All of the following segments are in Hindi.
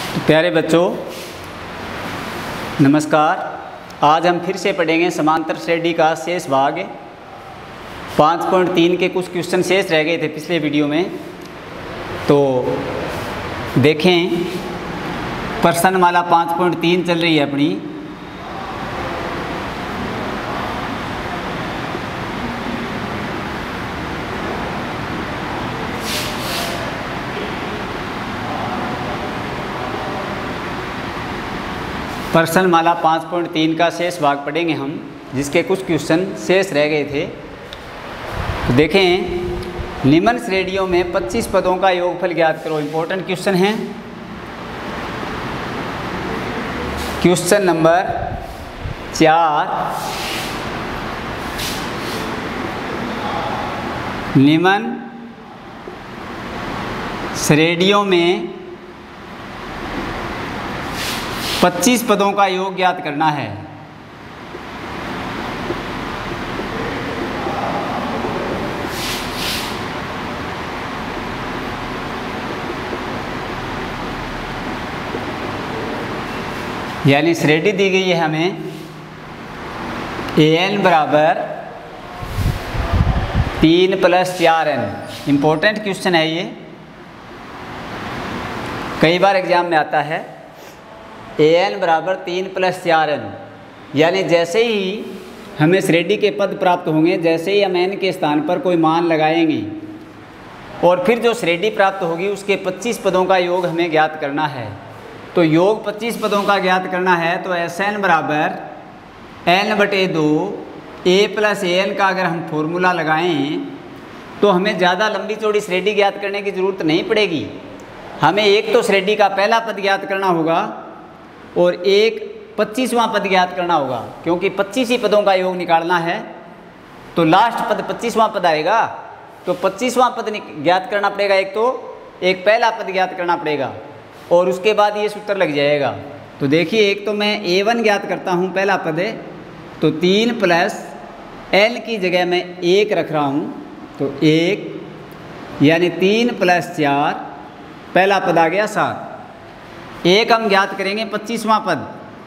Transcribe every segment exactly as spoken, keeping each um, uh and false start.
तो प्यारे बच्चों नमस्कार। आज हम फिर से पढ़ेंगे समांतर श्रेणी का शेष भाग। पाँच पॉइंट तीन के कुछ क्वेश्चन शेष रह गए थे पिछले वीडियो में, तो देखें प्रश्नमाला पाँच पॉइंट तीन चल रही है अपनी। प्रश्नमाला पाँच पॉइंट तीन का शेष भाग पढ़ेंगे हम, जिसके कुछ क्वेश्चन शेष रह गए थे। तो देखें निम्न श्रेणियों में पच्चीस पदों का योगफल ज्ञात करो। इम्पोर्टेंट क्वेश्चन है। क्वेश्चन नंबर चार, निम्न श्रेणियों में पच्चीस पदों का योग ज्ञात करना है। यानी श्रेणी दी गई है हमें ए एन बराबर तीन प्लस चार एन। इम्पोर्टेंट क्वेश्चन है ये, कई बार एग्जाम में आता है। ए एन बराबर तीन प्लस चार एन, यानी जैसे ही हमें श्रेणी के पद प्राप्त होंगे, जैसे ही हम एन के स्थान पर कोई मान लगाएंगे और फिर जो श्रेणी प्राप्त होगी उसके पच्चीस पदों का योग हमें ज्ञात करना है। तो योग पच्चीस पदों का ज्ञात करना है तो एस एन बराबर एन बटे दो ए प्लस ए एन का अगर हम फॉर्मूला लगाएं तो हमें ज़्यादा लंबी चौड़ी श्रेणी ज्ञात करने की ज़रूरत नहीं पड़ेगी। हमें एक तो श्रेणी का पहला पद ज्ञात करना होगा और एक पच्चीसवां पद ज्ञात करना होगा, क्योंकि पच्चीस ही पदों का योग निकालना है। तो लास्ट पद पच्चीसवां पद आएगा, तो पच्चीसवां पद ज्ञात करना पड़ेगा। एक तो एक पहला पद ज्ञात करना पड़ेगा और उसके बाद ये सूत्र लग जाएगा। तो देखिए, एक तो मैं ए वन ज्ञात करता हूँ, पहला पद है, तो तीन प्लस एन की जगह मैं एक रख रहा हूँ, तो एक यानी तीन प्लस चार, पहला पद आ गया सात। एक हम ज्ञात करेंगे पच्चीसवां पद,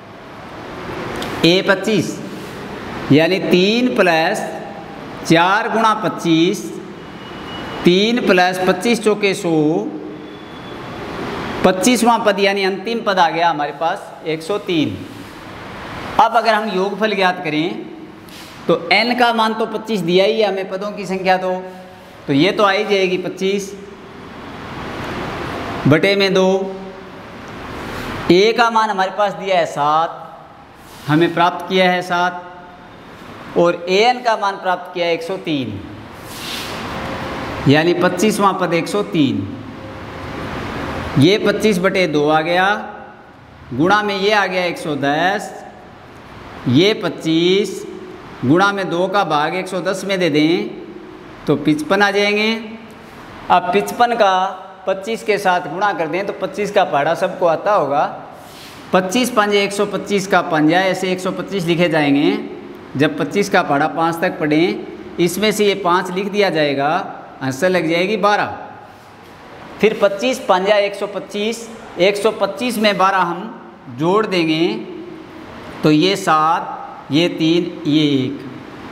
ए पच्चीस, यानी तीन प्लस चार गुणा पच्चीस, तीन प्लस पच्चीस चौके सौ, पच्चीसवां पद यानी अंतिम पद आ गया हमारे पास एक सौ तीन। अब अगर हम योगफल ज्ञात करें तो n का मान तो पच्चीस दिया ही है हमें, पदों की संख्या तो तो ये तो आ ही जाएगी पच्चीस बटे में दो। ए का मान हमारे पास दिया है सात, हमें प्राप्त किया है सात, और ए एन का मान प्राप्त किया है एक सौ तीन, यानी पच्चीसवां पद एक सौ तीन। ये पच्चीस बटे दो आ गया, गुणा में ये आ गया एक सौ दस, ये पच्चीस गुणा में दो का भाग एक सौ दस में दे दें तो पचपन आ जाएंगे। अब पचपन का पच्चीस के साथ गुणा कर दें तो पच्चीस का पहाड़ा सबको आता होगा। पच्चीस पंजे एक सौ पच्चीस का पंजा, ऐसे एक सौ पच्चीस लिखे जाएंगे। जब पच्चीस का पहाड़ा पाँच तक पढ़ें, इसमें से ये पाँच लिख दिया जाएगा, आंसर लग जाएगी बारह। फिर पच्चीस पंजा एक सौ पच्चीस, एक सौ पच्चीस में बारह हम जोड़ देंगे तो ये सात, ये तीन, ये एक।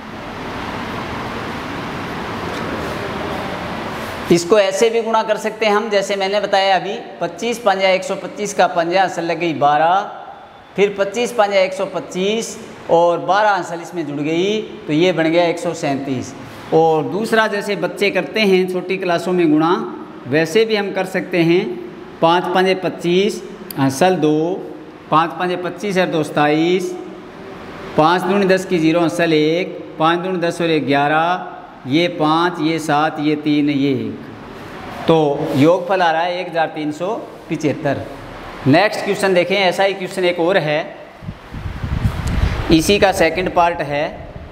इसको ऐसे भी गुणा कर सकते हैं हम, जैसे मैंने बताया अभी, पच्चीस पंजा एक सौ पच्चीस का पंजा, आंसर लग गई बारह। फिर पच्चीस पंजा एक सौ पच्चीस और बारह आंसर इसमें जुड़ गई, तो ये बन गया एक सौ सैंतीस। और दूसरा जैसे बच्चे करते हैं छोटी क्लासों में गुणा, वैसे भी हम कर सकते हैं। पाँच पंजे पच्चीस, आंसर दो, पाँच पंजे पच्चीस और दो सताईस, पाँच दूनी दस की जीरो, आंसर एक, पाँच दूनी दस और एक ग्यारह, ये पाँच, ये सात, ये तीन, ये एक। तो योगफल आ रहा है एक हज़ार तीन सौ पिचहत्तर। नेक्स्ट क्वेश्चन देखें, ऐसा ही क्वेश्चन एक और है, इसी का सेकंड पार्ट है।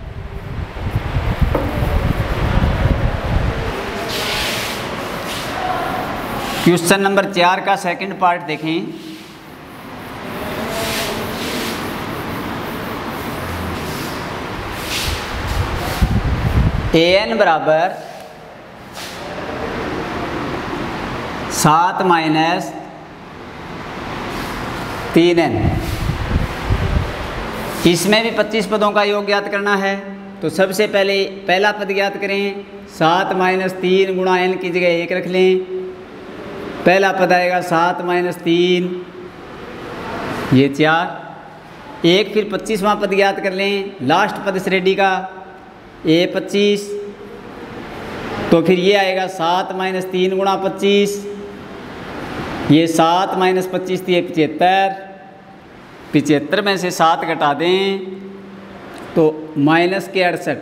क्वेश्चन नंबर चार का सेकंड पार्ट देखें। ए एन बराबर सात माइनस तीन एन। इसमें भी पच्चीस पदों का योग ज्ञात करना है। तो सबसे पहले पहला पद ज्ञात करें। सात माइनस तीन गुणा एन की जगह एक रख लें। पहला पद आएगा सात माइनस तीन, ये चार। एक फिर पच्चीसवां पद ज्ञात कर लें, लास्ट पद श्रेणी का ए पच्चीस। तो फिर ये आएगा सात माइनस तीन गुणा पच्चीस, ये सात माइनस पच्चीस दिए पिचहत्तर। पिचहत्तर में से सात घटा दें तो माइनस के अड़सठ।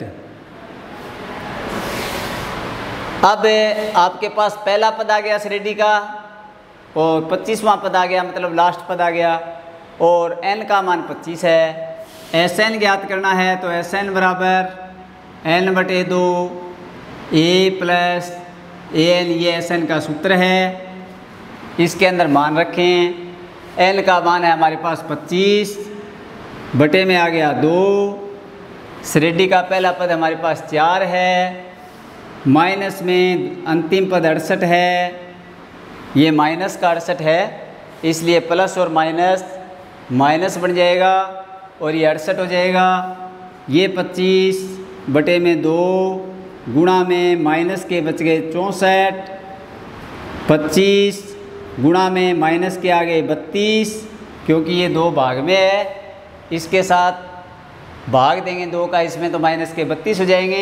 अब आपके पास पहला पद आ गया श्रेणी का और पच्चीसवां पद आ गया, मतलब लास्ट पद आ गया, और n का मान पच्चीस है। एस एन ज्ञात करना है तो एस एन बराबर एन बटे दो ए प्लस ए एन, ये एस एन का सूत्र है। इसके अंदर मान रखें। n का मान है हमारे पास पच्चीस, बटे में आ गया दो। श्रेणी का पहला पद हमारे पास चार है, माइनस में अंतिम पद अड़सठ है। ये माइनस का अड़सठ है, इसलिए प्लस और माइनस माइनस बन जाएगा और ये अड़सठ हो जाएगा। ये पच्चीस बटे में दो गुणा में माइनस के बच गए चौंसठ, पच्चीस गुणा में माइनस के आ गए बत्तीस, क्योंकि ये दो भाग में है। इसके साथ भाग देंगे दो का, इसमें तो माइनस के बत्तीस हो जाएंगे।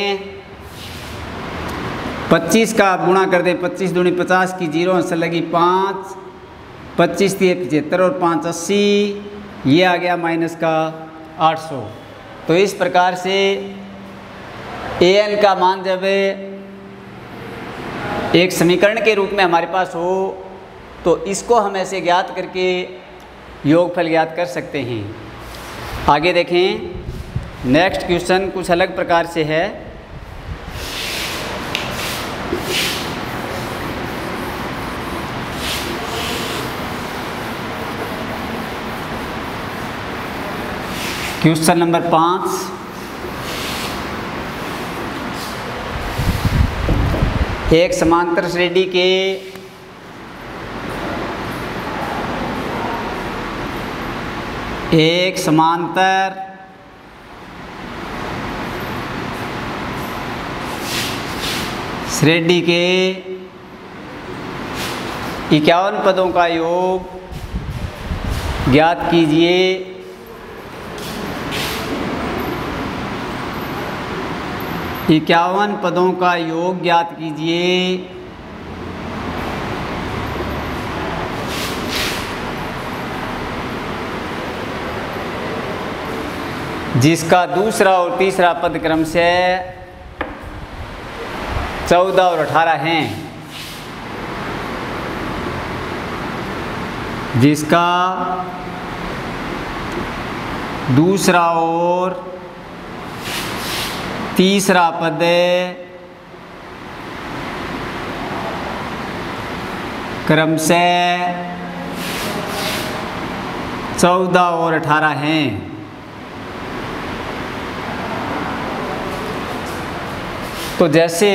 पच्चीस का आप गुणा कर दें, पच्चीस दूनी पचास की जीरो आंसर लगी पाँच, पच्चीस दिए पचहत्तर और पाँच अस्सी, ये आ गया माइनस का आठ सौ। तो इस प्रकार से ए एन का मान जब एक समीकरण के रूप में हमारे पास हो तो इसको हम ऐसे ज्ञात करके योगफल ज्ञात कर सकते हैं। आगे देखें, नेक्स्ट क्वेश्चन कुछ अलग प्रकार से है। क्वेश्चन नंबर पाँच, एक समांतर श्रेणी के एक समांतर श्रेणी के इक्यावन पदों का योग ज्ञात कीजिए। इक्यावन पदों का योग ज्ञात कीजिए जिसका दूसरा और तीसरा पद क्रम से चौदह और अठारह हैं। जिसका दूसरा और तीसरा पद क्रम से चौदह और अठारह हैं। तो जैसे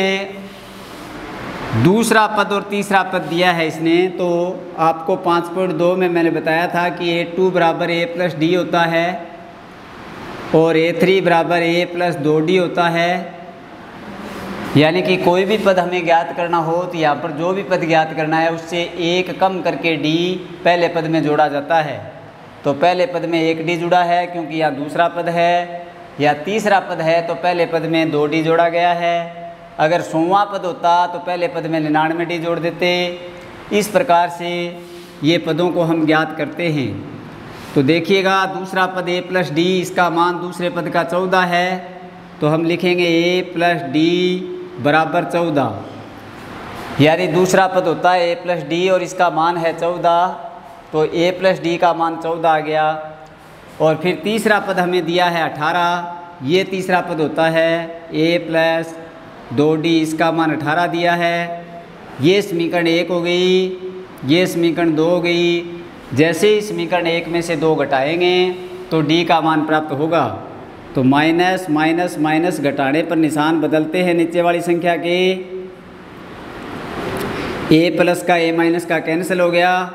दूसरा पद और तीसरा पद दिया है इसने, तो आपको पाँच पॉइंट दो में मैंने बताया था कि ए टू बराबर ए प्लस डी होता है और ए थ्री बराबर ए प्लस दो डी होता है। यानी कि कोई भी पद हमें ज्ञात करना हो तो यहाँ पर जो भी पद ज्ञात करना है उससे एक कम करके डी पहले पद में जोड़ा जाता है। तो पहले पद में एक डी जुड़ा है क्योंकि यहाँ दूसरा पद है, या तीसरा पद है तो पहले पद में दो डी जोड़ा गया है। अगर सौवां पद होता तो पहले पद में निन्यानवे डी जोड़ देते। इस प्रकार से ये पदों को हम ज्ञात करते हैं। तो देखिएगा, दूसरा पद ए प्लस डी, इसका मान दूसरे पद का चौदह है, तो हम लिखेंगे ए प्लस डी बराबर चौदह। यानी दूसरा पद होता है ए प्लस डी और इसका मान है चौदह, तो ए प्लस डी का मान चौदह आ गया। और फिर तीसरा पद हमें दिया है अठारह, ये तीसरा पद होता है ए प्लस दो डी, इसका मान अठारह दिया है। ये समीकरण एक हो गई, ये समीकरण दो हो गई। जैसे ही समीकरण एक में से दो घटाएंगे तो डी का मान प्राप्त होगा। तो माइनस माइनस माइनस घटाने पर निशान बदलते हैं नीचे वाली संख्या के। ए प्लस का ए माइनस का कैंसिल हो गया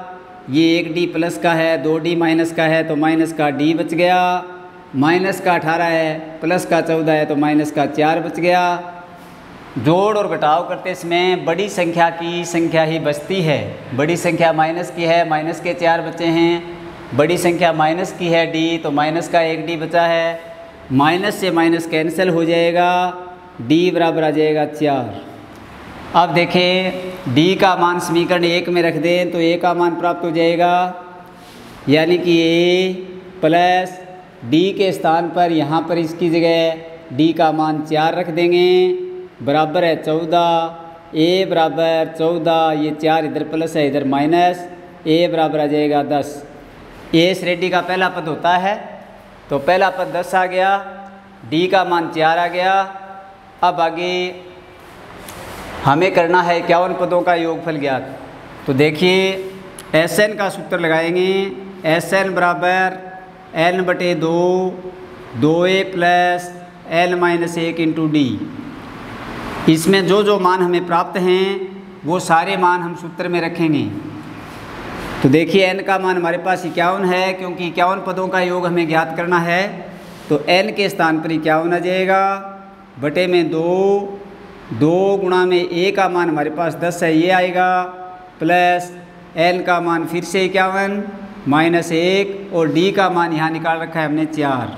ये एक डी प्लस का है, दो डी माइनस का है तो माइनस का डी बच गया, माइनस का अठारह है, प्लस का चौदह है तो माइनस का चार बच गया। जोड़ और घटाव करते समय बड़ी संख्या की संख्या ही बचती है। बड़ी संख्या माइनस की है, माइनस के चार बचे हैं। बड़ी संख्या माइनस की है डी, तो माइनस का एक डी बचा है। माइनस से माइनस कैंसिल हो जाएगा, डी बराबर आ जाएगा चार। अब देखें डी का मान समीकरण एक में रख दें तो ए का मान प्राप्त हो जाएगा, यानी कि ए प्लस डी के स्थान पर यहाँ पर इसकी जगह डी का मान चार रख देंगे, बराबर है चौदह। ए बराबर चौदह, ये चार इधर प्लस है इधर माइनस, ए बराबर आ जाएगा दस। ए श्रेणी का पहला पद होता है तो पहला पद दस आ गया, डी का मान चार आ गया। अब आगे हमें करना है इक्यावन पदों का योगफल ज्ञात। तो देखिए एस एन का सूत्र लगाएंगे, एस एन बराबर एन बटे दो, दो ए प्लस एन माइनस एक इंटू डी। इसमें जो जो मान हमें प्राप्त हैं वो सारे मान हम सूत्र में रखेंगे। तो देखिए n का मान हमारे पास इक्यावन है, क्योंकि इक्यावन पदों का योग हमें ज्ञात करना है तो n के स्थान पर इक्यावन आ जाएगा, बटे में दो, दो गुणा में a का मान हमारे पास दस है ये आएगा, प्लस n का मान फिर से इक्यावन माइनस एक, और d का मान यहाँ निकाल रखा है हमने चार।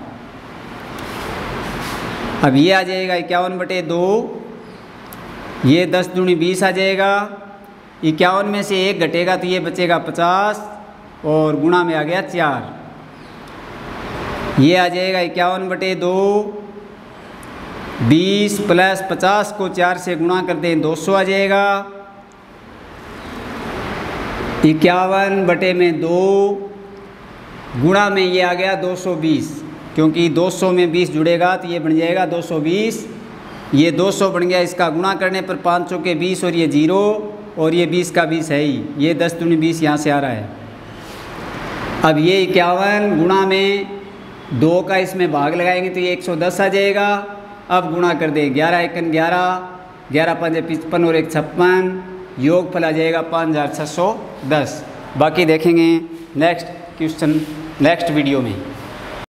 अब ये आ जाएगा इक्यावन बटे दो, ये दस दूनी बीस आ जाएगा। इक्यावन में से एक घटेगा तो ये बचेगा पचास, और गुणा में आ गया चार। ये आ जाएगा इक्यावन बटे दो, बीस प्लस पचास को चार से गुणा कर दें दो सौ आ जाएगा। इक्यावन बटे में दो गुणा में ये आ गया दो सौ बीस, क्योंकि दो सौ में बीस जुड़ेगा तो ये बन जाएगा दो सौ बीस। ये दो सौ बन गया, इसका गुणा करने पर पाँच सौ के बीस, और ये जीरो, और ये बीस का बीस है ही, ये दस दूनी बीस यहाँ से आ रहा है। अब ये इक्यावन गुणा में दो का इसमें भाग लगाएंगे तो ये एक सौ दस आ जाएगा। अब गुणा कर दें, ग्यारह एकन ग्यारह, ग्यारह पंजे पचपन और एक छप्पन, योग फल आ जाएगा पाँच हज़ार छः सौ दस। बाकी देखेंगे नेक्स्ट क्वेश्चन नेक्स्ट वीडियो में।